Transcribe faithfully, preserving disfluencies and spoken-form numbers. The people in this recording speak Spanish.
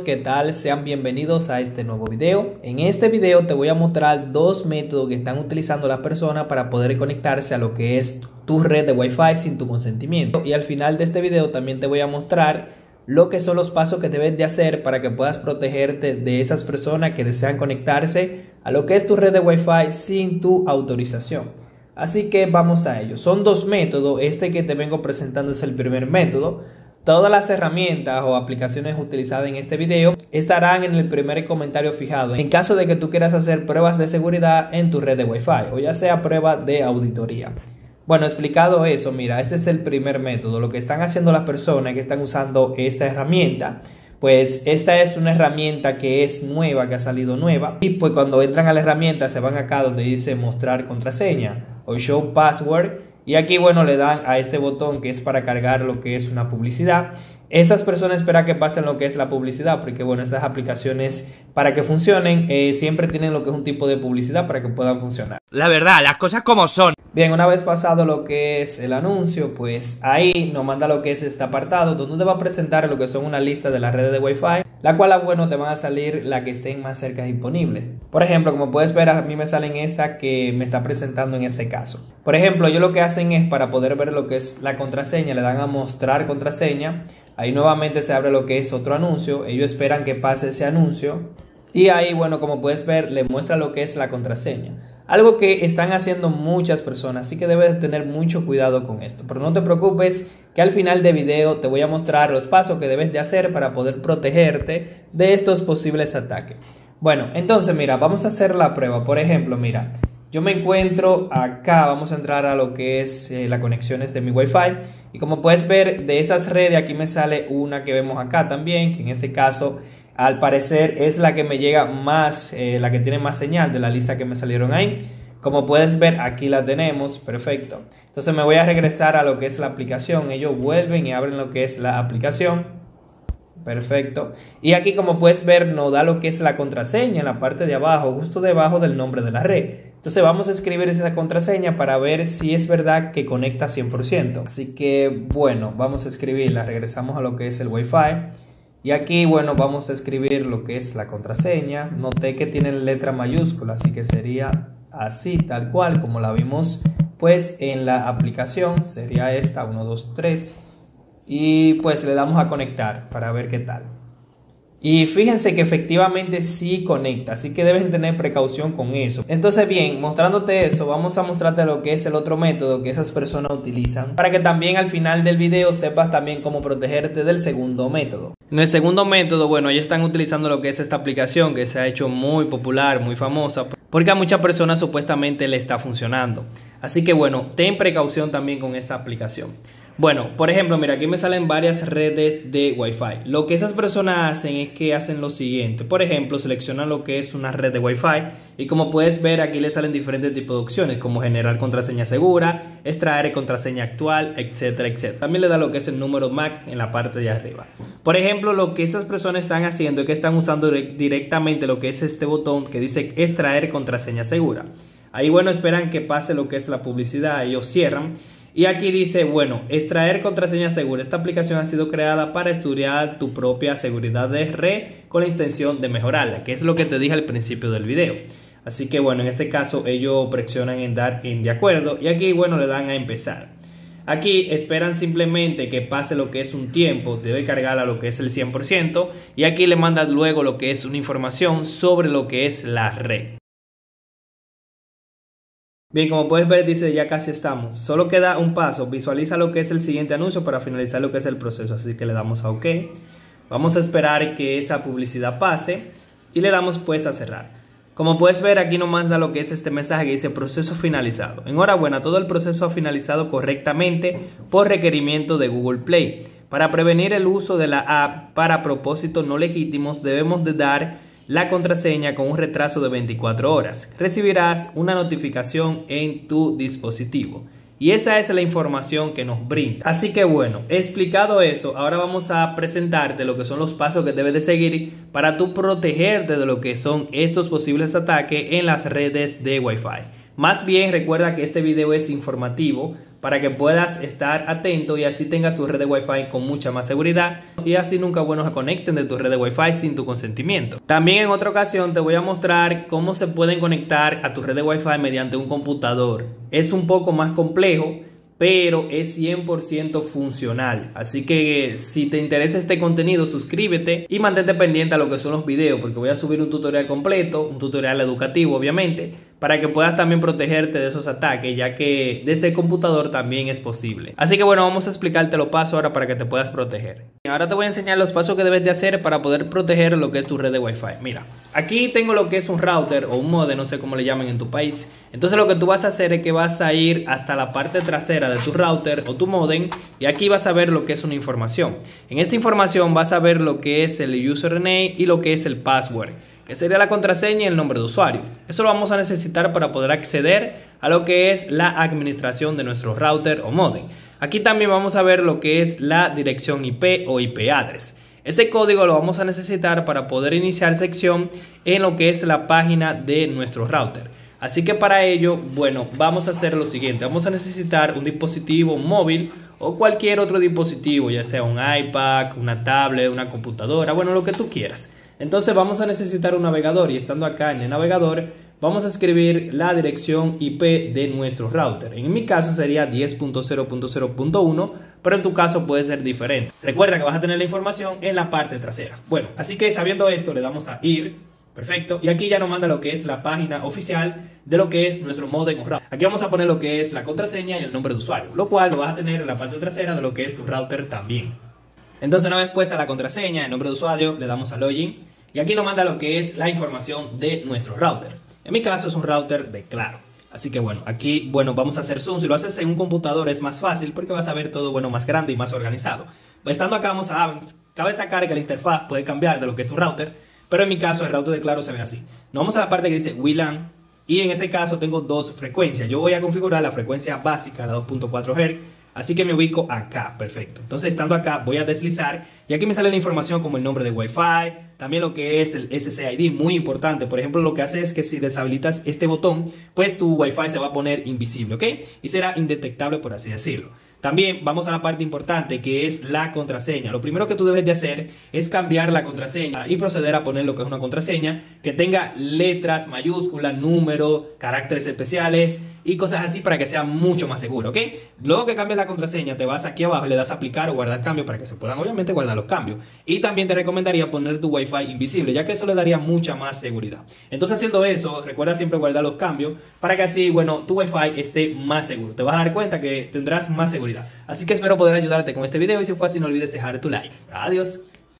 ¿Qué tal? Sean bienvenidos a este nuevo video. En este video te voy a mostrar dos métodos que están utilizando las personas para poder conectarse a lo que es tu red de Wi-Fi sin tu consentimiento. Y al final de este video también te voy a mostrar lo que son los pasos que debes de hacer para que puedas protegerte de esas personas que desean conectarse a lo que es tu red de Wi-Fi sin tu autorización. Así que vamos a ello. Son dos métodos. Este que te vengo presentando es el primer método. Todas las herramientas o aplicaciones utilizadas en este video estarán en el primer comentario fijado en caso de que tú quieras hacer pruebas de seguridad en tu red de Wi-Fi o ya sea prueba de auditoría. Bueno, explicado eso, mira, este es el primer método. Lo que están haciendo las personas que están usando esta herramienta, pues esta es una herramienta que es nueva, que ha salido nueva. Y pues cuando entran a la herramienta se van acá donde dice mostrar contraseña o show password. Y aquí, bueno, le dan a este botón que es para cargar lo que es una publicidad. Esas personas esperan que pasen lo que es la publicidad, porque bueno, estas aplicaciones para que funcionen eh, siempre tienen lo que es un tipo de publicidad para que puedan funcionar. La verdad, las cosas como son. Bien, una vez pasado lo que es el anuncio, pues ahí nos manda lo que es este apartado donde te va a presentar lo que son una lista de las redes de Wi-Fi, la cual, bueno, te van a salir las que estén más cerca disponibles. Por ejemplo, como puedes ver, a mí me salen esta que me está presentando en este caso. Por ejemplo, ellos lo que hacen es para poder ver lo que es la contraseña, le dan a mostrar contraseña. Ahí nuevamente se abre lo que es otro anuncio. Ellos esperan que pase ese anuncio. Y ahí, bueno, como puedes ver, le muestra lo que es la contraseña. Algo que están haciendo muchas personas, así que debes tener mucho cuidado con esto. Pero no te preocupes, que al final del video te voy a mostrar los pasos que debes de hacer para poder protegerte de estos posibles ataques. Bueno, entonces mira, vamos a hacer la prueba. Por ejemplo, mira, yo me encuentro acá, vamos a entrar a lo que es eh, las conexiones de mi Wi-Fi. Y como puedes ver, de esas redes aquí me sale una que vemos acá también, que en este caso al parecer es la que me llega más, eh, la que tiene más señal de la lista que me salieron ahí. Como puedes ver, aquí la tenemos, perfecto. Entonces me voy a regresar a lo que es la aplicación. Ellos vuelven y abren lo que es la aplicación. Perfecto. Y aquí, como puedes ver, nos da lo que es la contraseña en la parte de abajo, justo debajo del nombre de la red. Entonces vamos a escribir esa contraseña para ver si es verdad que conecta cien por ciento. Así que, bueno, vamos a escribirla. Regresamos a lo que es el Wi-Fi. Y aquí, bueno, vamos a escribir lo que es la contraseña. Noté que tiene letra mayúscula, así que sería así, tal cual, como la vimos pues en la aplicación. Sería esta, uno, dos, tres. Y pues le damos a conectar para ver qué tal. Y fíjense que efectivamente sí conecta, así que deben tener precaución con eso. Entonces bien, mostrándote eso, vamos a mostrarte lo que es el otro método que esas personas utilizan, para que también al final del video sepas también cómo protegerte del segundo método. En el segundo método, bueno, ellos están utilizando lo que es esta aplicación que se ha hecho muy popular, muy famosa, porque a muchas personas supuestamente le está funcionando. Así que bueno, ten precaución también con esta aplicación. Bueno, por ejemplo, mira, aquí me salen varias redes de Wi-Fi. Lo que esas personas hacen es que hacen lo siguiente. Por ejemplo, seleccionan lo que es una red de Wi-Fi y como puedes ver aquí le salen diferentes tipos de opciones como generar contraseña segura, extraer contraseña actual, etcétera, etcétera. También le da lo que es el número M A C en la parte de arriba. Por ejemplo, lo que esas personas están haciendo es que están usando directamente lo que es este botón que dice extraer contraseña segura. Ahí, bueno, esperan que pase lo que es la publicidad, ellos cierran. Y aquí dice, bueno, extraer contraseña segura. Esta aplicación ha sido creada para estudiar tu propia seguridad de red con la intención de mejorarla, que es lo que te dije al principio del video. Así que bueno, en este caso ellos presionan en dar en de acuerdo y aquí, bueno, le dan a empezar. Aquí esperan simplemente que pase lo que es un tiempo, debe cargar a lo que es el cien por ciento y aquí le mandan luego lo que es una información sobre lo que es la red. Bien, como puedes ver dice ya casi estamos, solo queda un paso, visualiza lo que es el siguiente anuncio para finalizar lo que es el proceso, así que le damos a OK. Vamos a esperar que esa publicidad pase y le damos pues a cerrar. Como puedes ver aquí nos manda lo que es este mensaje que dice proceso finalizado. Enhorabuena, todo el proceso ha finalizado correctamente por requerimiento de Google Play. Para prevenir el uso de la app para propósitos no legítimos debemos de dar la contraseña con un retraso de veinticuatro horas. Recibirás una notificación en tu dispositivo. Y esa es la información que nos brinda. Así que bueno, explicado eso, ahora vamos a presentarte lo que son los pasos que debes de seguir para tú protegerte de lo que son estos posibles ataques en las redes de Wi-Fi. Más bien recuerda que este video es informativo para que puedas estar atento y así tengas tu red de Wi-Fi con mucha más seguridad y así nunca bueno se conecten de tu red de Wi-Fi sin tu consentimiento. También en otra ocasión te voy a mostrar cómo se pueden conectar a tu red de Wi-Fi mediante un computador. Es un poco más complejo, pero es cien por ciento funcional. Así que si te interesa este contenido, suscríbete y mantente pendiente a lo que son los videos, porque voy a subir un tutorial completo, un tutorial educativo obviamente, para que puedas también protegerte de esos ataques, ya que desde el computador también es posible. Así que bueno, vamos a explicarte los pasos ahora para que te puedas proteger. Ahora te voy a enseñar los pasos que debes de hacer para poder proteger lo que es tu red de Wi-Fi. Mira, aquí tengo lo que es un router o un modem, no sé cómo le llaman en tu país. Entonces lo que tú vas a hacer es que vas a ir hasta la parte trasera de tu router o tu modem y aquí vas a ver lo que es una información. En esta información vas a ver lo que es el username y lo que es el password, que sería la contraseña y el nombre de usuario. Eso lo vamos a necesitar para poder acceder a lo que es la administración de nuestro router o modem. Aquí también vamos a ver lo que es la dirección I P o I P address. Ese código lo vamos a necesitar para poder iniciar sección en lo que es la página de nuestro router. Así que para ello, bueno, vamos a hacer lo siguiente. Vamos a necesitar un dispositivo móvil o cualquier otro dispositivo, ya sea un iPad, una tablet, una computadora, bueno, lo que tú quieras. Entonces vamos a necesitar un navegador y estando acá en el navegador vamos a escribir la dirección I P de nuestro router. En mi caso sería diez punto cero punto cero punto uno, pero en tu caso puede ser diferente. Recuerda que vas a tener la información en la parte trasera. Bueno, así que sabiendo esto le damos a ir. Perfecto. Y aquí ya nos manda lo que es la página oficial de lo que es nuestro modem o router. Aquí vamos a poner lo que es la contraseña y el nombre de usuario, lo cual lo vas a tener en la parte trasera de lo que es tu router también. Entonces una vez puesta la contraseña, el nombre de usuario, le damos a login y aquí nos manda lo que es la información de nuestro router. En mi caso es un router de Claro. Así que bueno, aquí bueno vamos a hacer zoom. Si lo haces en un computador es más fácil porque vas a ver todo bueno más grande y más organizado. Estando acá vamos a Avens. Cabe destacar que la interfaz puede cambiar de lo que es tu router, pero en mi caso el router de Claro se ve así. Nos vamos a la parte que dice W LAN y en este caso tengo dos frecuencias. Yo voy a configurar la frecuencia básica, la dos punto cuatro hertz, así que me ubico acá, perfecto. Entonces estando acá voy a deslizar y aquí me sale la información como el nombre de Wi-Fi, también lo que es el S S I D, muy importante. Por ejemplo, lo que hace es que si deshabilitas este botón, pues tu Wi-Fi se va a poner invisible, ¿ok? Y será indetectable, por así decirlo. También vamos a la parte importante que es la contraseña. Lo primero que tú debes de hacer es cambiar la contraseña y proceder a poner lo que es una contraseña que tenga letras, mayúsculas, números, caracteres especiales y cosas así para que sea mucho más seguro, ¿ok? Luego que cambies la contraseña te vas aquí abajo y le das a aplicar o guardar cambios para que se puedan obviamente guardar los cambios. Y también te recomendaría poner tu Wi-Fi invisible, ya que eso le daría mucha más seguridad. Entonces haciendo eso, recuerda siempre guardar los cambios para que así, bueno, tu Wi-Fi esté más seguro. Te vas a dar cuenta que tendrás más seguridad. Así que espero poder ayudarte con este video y si fue así no olvides dejar tu like. Adiós.